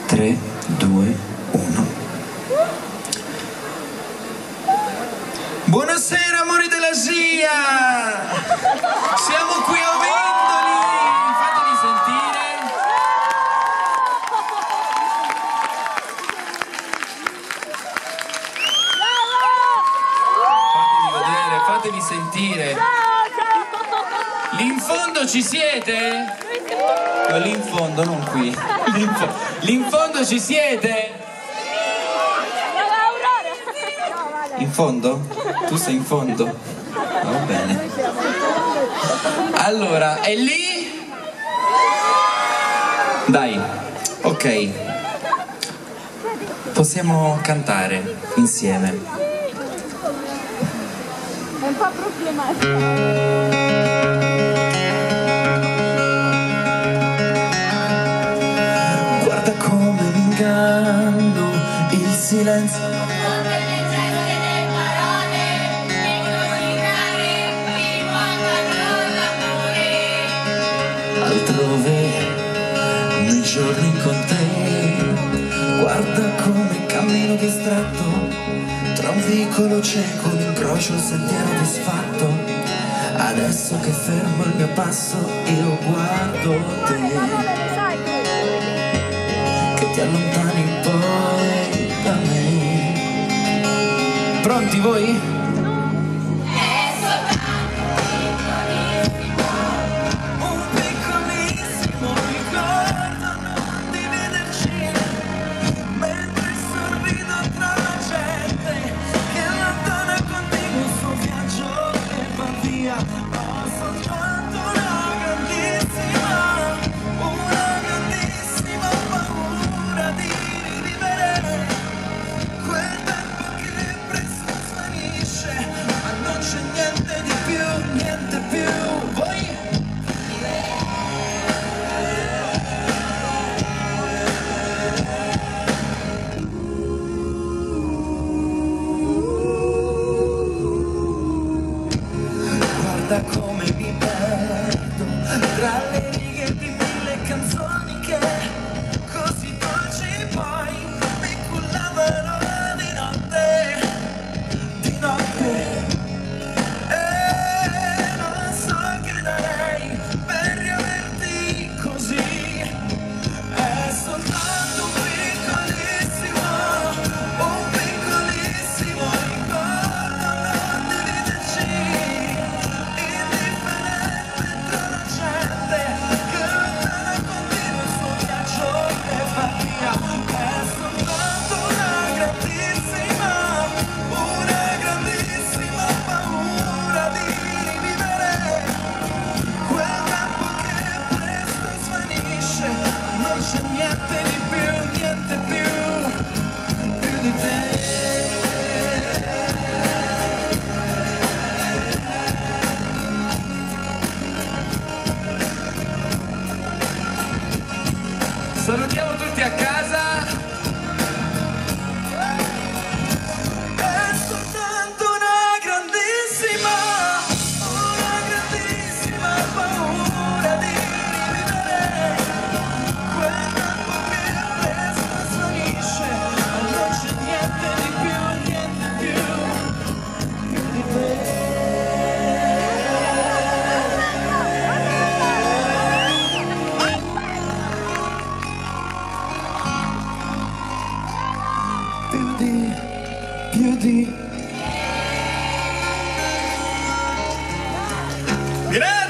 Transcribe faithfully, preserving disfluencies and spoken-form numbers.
tre, due, uno. Buonasera amori della S I A! Siamo qui a Vendoli! Fatevi sentire! Fatevi vedere, fatevi sentire! Lì in fondo ci siete? No, lì in fondo, non qui. Lì in, fo lì in fondo ci siete? In fondo? Tu sei in fondo? Va bene. Allora, è lì? Dai, ok. Possiamo cantare insieme. È un po' problematico. Il silenzio altrove nei giorni con te, guarda come cammino distratto tra un vicolo cieco, un incrocio, un sentiero disfatto. Adesso che fermo il mio passo io guardo te che ti allontani poi da me. Pronti voi? Guarda come mi perdo tra le righe di mille canzoni che così dolci poi mi cullavano di notte, di notte. E non so che darei per riaverti così. È soltanto un piccolissimo, un piccolissimo ricordo, non dividerci. Salutiamo tutti a casa. È soltanto una grandissima, una grandissima paura di rivivere quel tempo che presto svanisce, ma non c'è niente di più, niente più, più di me. Più di, più di. Grazie!